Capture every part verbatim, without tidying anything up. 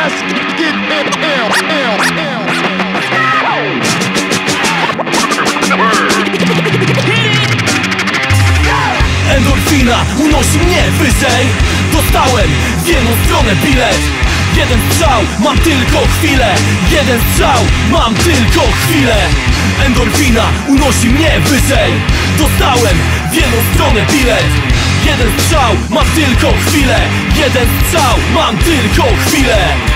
Let's get down, down, down. Endorfina unosi mnie wyżej. Dostałem w jedną stronę bilet. Jeden strzał, mam tylko chwilę. Jeden strzał, mam tylko chwilę. Endorfina unosi mnie wyżej. Dostałem w jedną stronę bilet. Jeden strzał, mam tylko chwilę. Jeden strzał, mam tylko chwilę.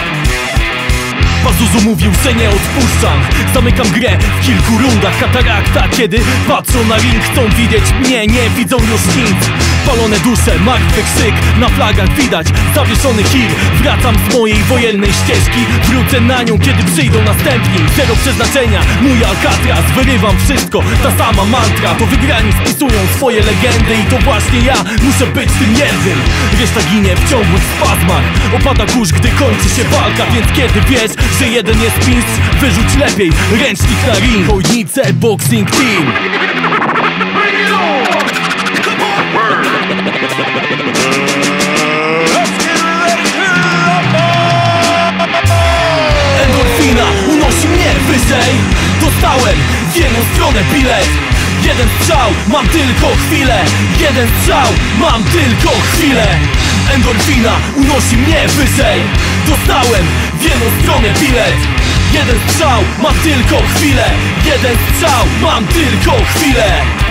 Pazuzu mówił, że nie odpuszczam. Zamykam grę w kilku rundach. Katarakta, kiedy patrzą na ring, chcą widzieć mnie, nie widzą już nic. Palone dusze, martwy krzyk, na flagach widać zawieszony kir. Wracam z mojej wojennej ścieżki, wrócę na nią, kiedy przyjdą następni. Zero przeznaczenia, mój Alcatraz. Wyrywam wszystko, ta sama mantra. To wygrani spisują swoje legendy i to właśnie ja muszę być tym jednym. Reszta ginie w ciągłych spazmach. Opada kurz, gdy kończy się walka. Więc kiedy wiesz, że jeden jest mistrz, wyrzuć lepiej ręcznik na ring. Chojnice Boxing Team. Endorfina unosi mnie wyżej. Dostałem w jedną stronę bilet. Jeden strzał, mam tylko chwilę. Jeden strzał, mam tylko chwilę. Endorfina unosi mnie wyżej. Dostałem w jedną stronę bilet. Jeden strzał, mam tylko chwilę. Jeden strzał, mam tylko chwilę.